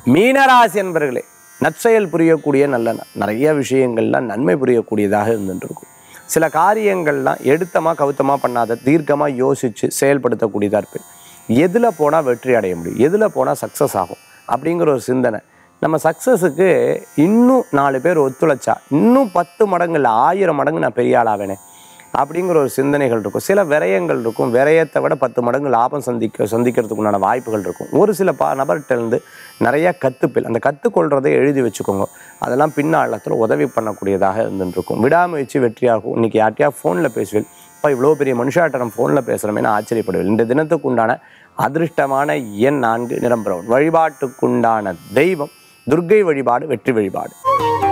மீனராசி என்பர்களே, நற்செயல் புரியக்கூடிய நிறைய விஷயங்கள்லாம் நன்மை புரியக்கூடியதாக இருந்துருக்கும். சில காரியங்கள்லாம் எடுத்தமாக கவுத்தமாக பண்ணாத தீர்க்கமாக யோசித்து செயல்படுத்தக்கூடியதாக இருப்பேன். எதில் போனால் வெற்றி அடைய முடியும், எதில் போனால் சக்ஸஸ் ஆகும் அப்படிங்கிற ஒரு சிந்தனை. நம்ம சக்ஸஸுக்கு இன்னும் 4 பேர் ஒத்துழைச்சா இன்னும் 10 மடங்கு இல்லை 1000 மடங்கு நான் பெரிய ஆளாவேனே அப்படிங்கிற ஒரு சிந்தனைகள் இருக்கும். சில விரயங்கள் இருக்கும், விரயத்தை விட 10 மடங்கு லாபம் சந்திக்கிறதுக்குண்டான வாய்ப்புகள் இருக்கும். ஒரு சில நபர்கிட்டருந்து நிறைய கற்றுப்பில் அந்த கற்றுக்கொள்றதை எழுதி வச்சுக்கோங்க. அதெல்லாம் பின்னாளத்தில் உதவி பண்ணக்கூடியதாக இருந்துருக்கும். விடாமுயற்சி வெற்றியாகும். இன்றைக்கி யார்ட்டையா ஃபோனில் பேசுவேன், இப்போ இவ்வளோ பெரிய மனுஷாட்ட நம்ம ஃபோனில் பேசுகிறோமே நான் ஆச்சரியப்படுவேன். இந்த தினத்துக்கு உண்டான அதிர்ஷ்டமான எண் 4, நிறம் பிரவுன். வழிபாட்டுக்குண்டான தெய்வம் துர்க்கை வழிபாடு, வெற்றி வழிபாடு.